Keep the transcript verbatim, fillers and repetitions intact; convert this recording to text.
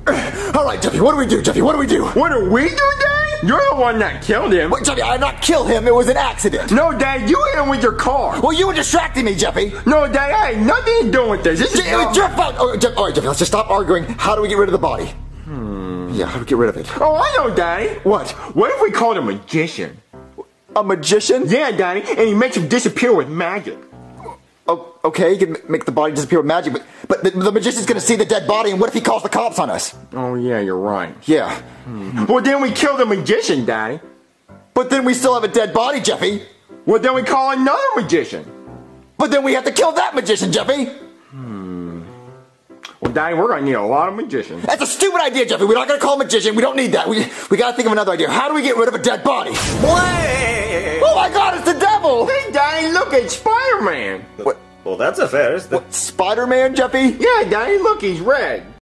All right, Jeffy, what do we do, Jeffy? What do we do? What do we do, Daddy? You're the one that killed him. Wait, Jeffy, I did not kill him. It was an accident. No, Dad, you hit him with your car. Well, you were distracting me, Jeffy. No, Dad, I had nothing to do with this. This is It was your fault. Oh, Jeff, all right, Jeffy, let's just stop arguing. How do we get rid of the body? Hmm. Yeah, how do we get rid of it? Oh, I know, Daddy. What? What if we called a magician? A magician? Yeah, Daddy, and he makes him disappear with magic. Oh, okay, he can make the body disappear with magic, but, but the, the magician's gonna see the dead body, and what if he calls the cops on us? Oh, yeah, you're right. Yeah. Hmm. Well, then we kill the magician, Daddy. But then we still have a dead body, Jeffy. Well, then we call another magician. But then we have to kill that magician, Jeffy. Hmm. Well, Daddy, we're gonna need a lot of magicians. That's a stupid idea, Jeffy. We're not gonna call a magician. We don't need that. We, we gotta think of another idea. How do we get rid of a dead body? Wait! Oh my God, it's the devil! Hey, Daddy, look, it's Spider-Man. What? Well, that's a fair. What, Spider-Man, Jeffy? Yeah, Daddy, look, he's red.